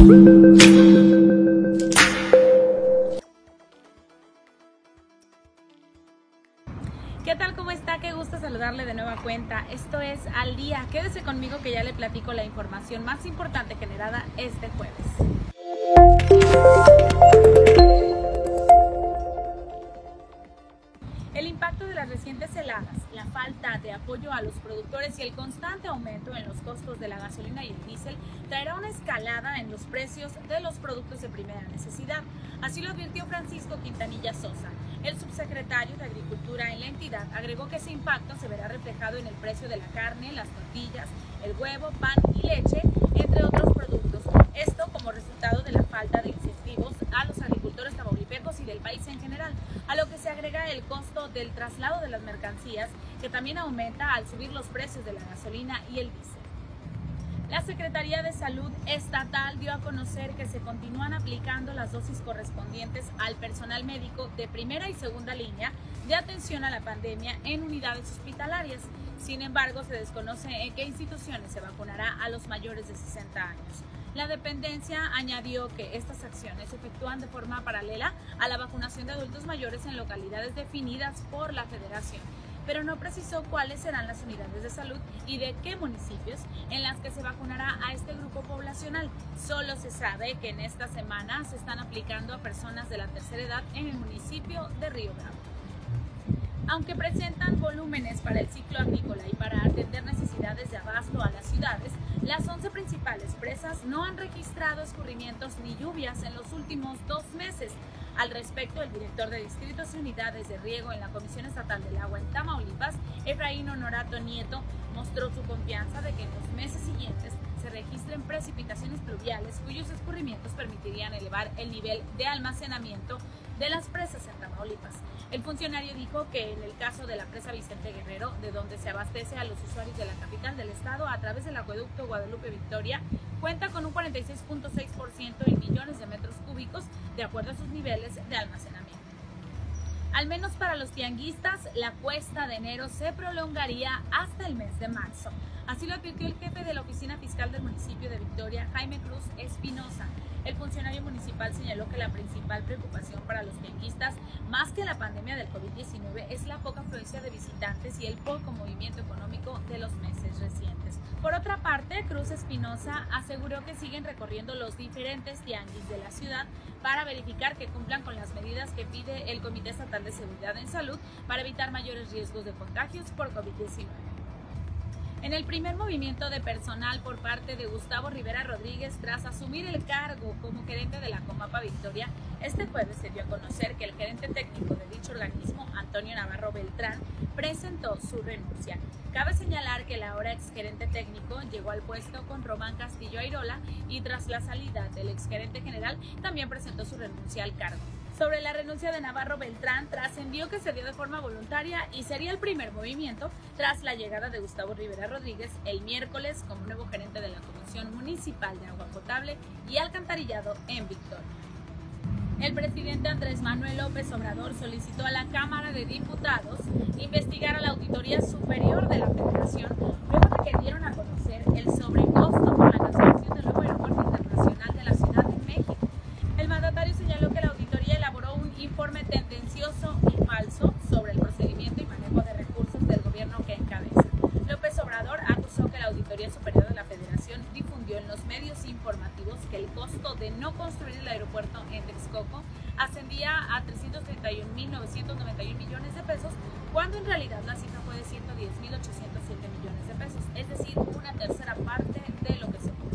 ¿Qué tal? ¿Cómo está? Qué gusto saludarle de nueva cuenta. Esto es Al Día. Quédese conmigo que ya le platico la información más importante generada este jueves. El impacto de las recientes heladas, la falta de apoyo a los productores y el constante aumento en los costos de la gasolina y el diésel traerá una escalada en los precios de los productos de primera necesidad. Así lo advirtió Francisco Quintanilla Sosa. El subsecretario de Agricultura en la entidad agregó que ese impacto se verá reflejado en el precio de la carne, las tortillas, el huevo, pan y leche, entre otros productos. Esto como resultado de la falta de incentivos a los agricultores tamaulipecos y del país en general, a lo que se agrega el costo del traslado de las mercancías, que también aumenta al subir los precios de la gasolina y el diésel. La Secretaría de Salud Estatal dio a conocer que se continúan aplicando las dosis correspondientes al personal médico de primera y segunda línea de atención a la pandemia en unidades hospitalarias. Sin embargo, se desconoce en qué instituciones se vacunará a los mayores de 60 años. La dependencia añadió que estas acciones se efectúan de forma paralela a la vacunación de adultos mayores en localidades definidas por la Federación, pero no precisó cuáles serán las unidades de salud y de qué municipios en las que se vacunará a este grupo poblacional. Solo se sabe que en esta semana se están aplicando a personas de la tercera edad en el municipio de Río Bravo. Aunque presentan volúmenes para el ciclo agrícola y para atender necesidades de abasto a las ciudades, las 11 principales presas no han registrado escurrimientos ni lluvias en los últimos 2 meses. Al respecto, el director de Distritos y Unidades de Riego en la Comisión Estatal del Agua en Tamaulipas, Efraín Honorato Nieto, mostró su confianza de que en los meses siguientes se registren precipitaciones pluviales cuyos escurrimientos permitirían elevar el nivel de almacenamiento de las presas en Tamaulipas. El funcionario dijo que en el caso de la presa Vicente Guerrero, de donde se abastece a los usuarios de la capital del estado a través del acueducto Guadalupe Victoria, cuenta con un 46.6% en millones de metros cúbicos de acuerdo a sus niveles de almacenamiento. Al menos para los tianguistas, la cuesta de enero se prolongaría hasta el mes de marzo. Así lo advirtió el jefe de la Oficina Fiscal del municipio de Victoria, Jaime Cruz Espinosa. El funcionario municipal señaló que la principal preocupación para los tianguistas, más que la pandemia del COVID-19, es la poca afluencia de visitantes y el poco movimiento económico de los meses recientes. Por otra parte, Cruz Espinosa aseguró que siguen recorriendo los diferentes tianguis de la ciudad para verificar que cumplan con las medidas que pide el Comité Estatal de Seguridad en Salud para evitar mayores riesgos de contagios por COVID-19. En el primer movimiento de personal por parte de Gustavo Rivera Rodríguez tras asumir el cargo como gerente de la Comapa Victoria, este jueves se dio a conocer que el gerente técnico de dicho organismo, Antonio Navarro Beltrán, presentó su renuncia. Cabe señalar que el ahora exgerente técnico llegó al puesto con Román Castillo Airola y tras la salida del exgerente general también presentó su renuncia al cargo. Sobre la renuncia de Navarro Beltrán, trascendió que se dio de forma voluntaria y sería el primer movimiento tras la llegada de Gustavo Rivera Rodríguez el miércoles como nuevo gerente de la Comisión Municipal de Agua Potable y Alcantarillado en Victoria. El presidente Andrés Manuel López Obrador solicitó a la Cámara de Diputados investigar a la Auditoría Superior de la Federación luego de que dieron a conocer el sobrecosto por la construcción del nuevo aeropuerto internacional de la Ciudad de México. El mandatario señaló que la auditoría elaboró un informe tendencioso y falso sobre el procedimiento y manejo de recursos del gobierno que encabeza. López Obrador acusó que la Auditoría Superior de la Federación difundió en los medios informativos que el costo de no construir el aeropuerto en Texcoco ascendía a 331.991 millones de pesos, cuando en realidad la cifra fue de 110.807 millones de pesos, es decir, una tercera parte de lo que se publicó.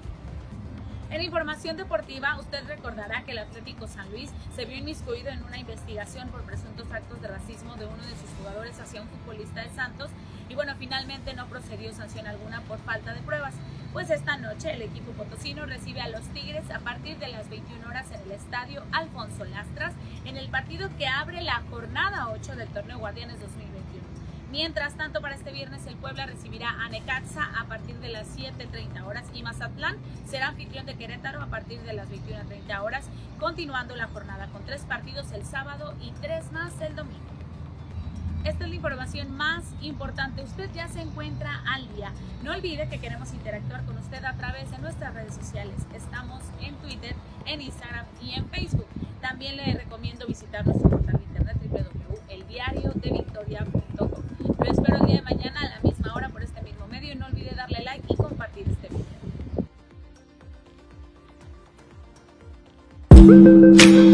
En información deportiva, usted recordará que el Atlético San Luis se vio inmiscuido en una investigación por presuntos actos de racismo de uno de sus jugadores hacia un futbolista de Santos y finalmente no procedió sanción alguna por falta de pruebas. Pues esta noche el equipo potosino recibe a los Tigres a partir de las 21 horas en el estadio Alfonso Lastras en el partido que abre la jornada 8 del torneo Guardianes 2021. Mientras tanto, para este viernes el Puebla recibirá a Necaxa a partir de las 7:30 horas y Mazatlán será anfitrión de Querétaro a partir de las 21:30 horas, continuando la jornada con 3 partidos el sábado y 3 más el domingo. Esta es la información más importante. Usted ya se encuentra al día. No olvide que queremos interactuar con usted a través de nuestras redes sociales. Estamos en Instagram y en Facebook. También le recomiendo visitar nuestro portal de internet www.eldiariodevictoria.com. Lo espero el día de mañana a la misma hora por este mismo medio y no olvide darle like y compartir este video.